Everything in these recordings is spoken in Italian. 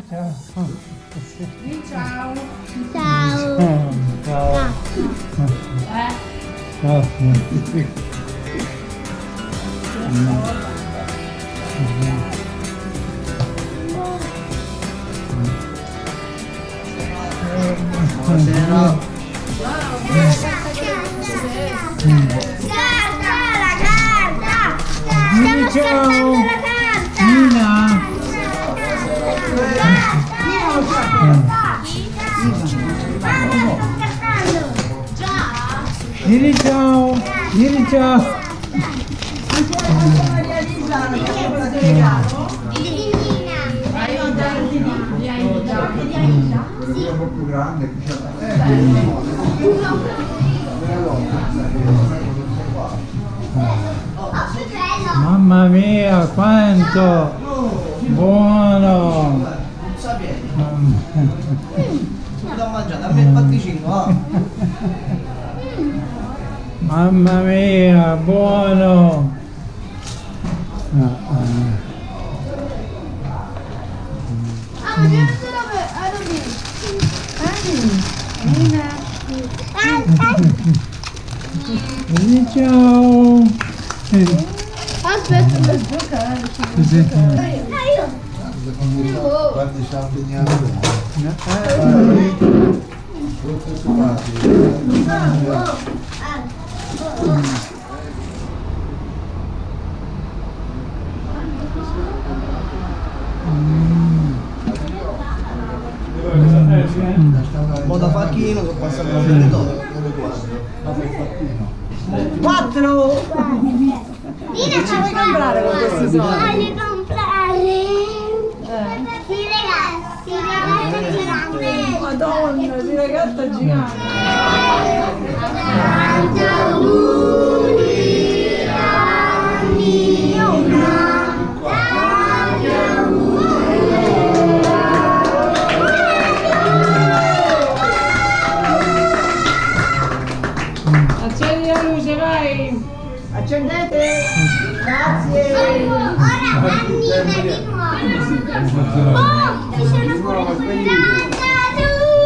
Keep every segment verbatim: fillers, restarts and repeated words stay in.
Ciao. Ciao. Ciao. Ciao. Eh? Ciao. Buonasera. Carta, la carta! Ciao. Stiamo scartando la carta! Nina. Vieni ciao. Vieni ciao. Maria Elisa, cosa ti regalo? Hai un giardino di Aida? Di Aida? Sì. È un po' più grande. Mamma mia, quanto buono! Non sapete. Da mangiare, a me il patricino, va. Mamma mia, buono! Ah, ah. Ah, ma io non so dove... Ah, dove? Vieni, ciao! Aspetta, per giocare. Cos'è? No, io. Quanti champignoni? Eh, Tutti occupati. Un po' da facchino sono passato da venditore. Quattro! Nina, Ci vuoi comprare con questi soldi? voglio comprare. Si regala, si regala gigante. Madonna, si regatta gigante. Tanti auguri a Nina. Tanti Accendi la luce, vai! Accendete! Grazie! Ora a Nina di nuovo. Oh, ci sono pure tanti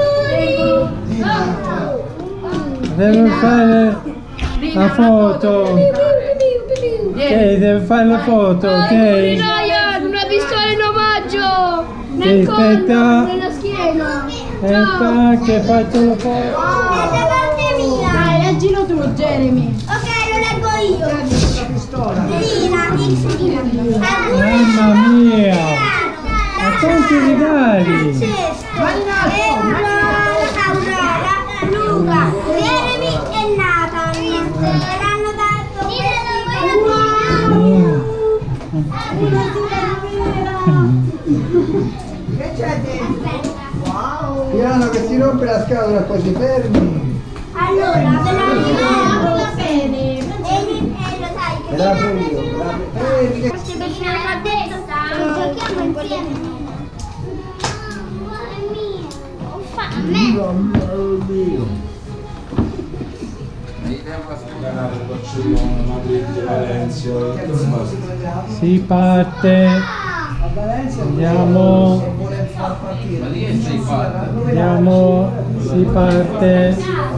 auguri. Devo fare la foto! Ok, devo fare la foto, ok? Ryan, una pistola in omaggio! Nel collo, aspetta. nella schiena! Aspetta che faccio la foto! Oh, da parte mia! Dai, leggilo tu, Jeremy! Ok, lo leggo io! La pistola! Lina, X Lina! Mamma mia! Ma quanti regali! Aurora, Luca, Jeremy e Nathan! Me l'hanno dato Che c'è dentro? Wow! Piano che si rompe la scatola e poi si fermi. allora, me l'hanno dato Va bene! e lo sai che Me la apro io. me la apro- Eh, che- forse perché non l'ha detto, giochiamo insieme. È mio, ho fame. Dio mio. Si parte! A Valencia Andiamo. se vuole far partire. Andiamo! Si parte!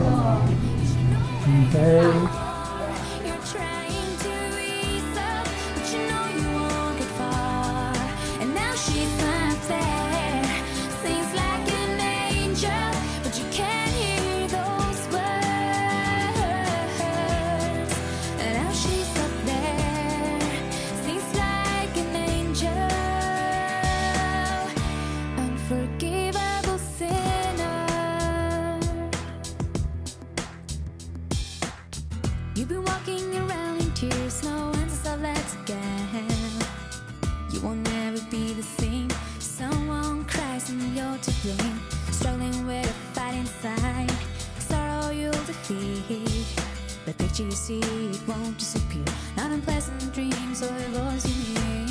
Ok! You're trying to ease up, but you know you won't get far. And now she's not there. Seems like an angel, but you can't hear those words. And now she's up there. Seems like an angel, unforgivable sinner. You've been walking around in tears, no answers are left again. You will never be the same. Someone cries and you're to blame. Struggling with a fight inside. Sorrow you'll defeat. The picture you see, it won't disappear. Not unpleasant dreams or a voice you hear.